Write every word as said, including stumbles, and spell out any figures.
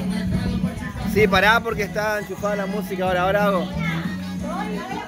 Sí, pará porque está enchufada la música ahora, ahora hago.